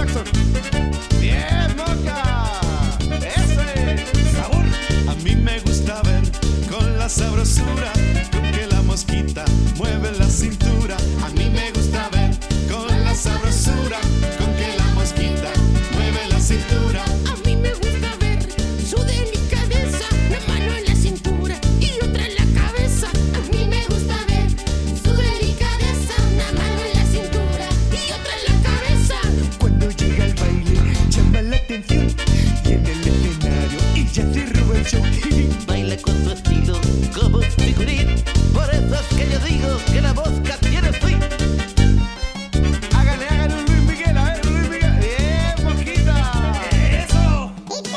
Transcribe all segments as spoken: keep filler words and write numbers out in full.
Jackson. Bien, Moca. Ese sabor. A mí me gusta ver con la sabrosura con que la mosquita mueve la cintura. A mí me gusta ver con la sabrosura con que la mosquita mueve la cintura. A mí me gusta ver su delicadeza, una mano en la cintura y otra en la cabeza. A mí me gusta ver su delicadeza, una mano en la cintura y otra en la cabeza. Cuando llega el baile, llama la atención y en el escenario y ya se roba el show. Baila con su estilo como un figurín. Por eso es que yo digo que la mosca tiene fin. Hágale, hágale un Luis Miguel, a ver, Luis Miguel. Bien, Mosquita. Eso.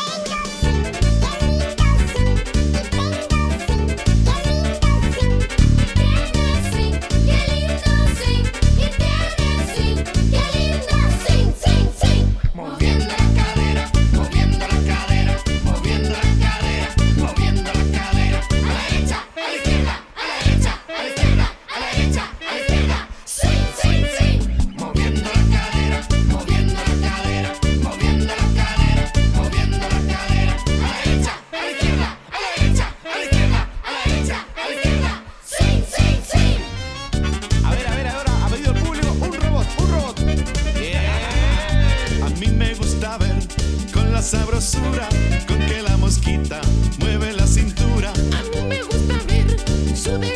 Moviendo la cadera, moviendo la cadera, moviendo la cadera, moviendo la cadera. A la derecha, a la izquierda, a la derecha, a la izquierda, a la derecha, a la izquierda. Swing, swing, swing. Moviendo la cadera, moviendo la cadera, moviendo la cadera, moviendo la cadera. A la derecha, a la izquierda, a la derecha, a la izquierda, a la derecha, a la izquierda. Swing, swing, swing. A ver, a ver, ahora ha pedido el público un robot, un robot. Bien. A mí me gusta ver con la sabrosura con que la mosquita mueve la cintura. A mí me gusta ver su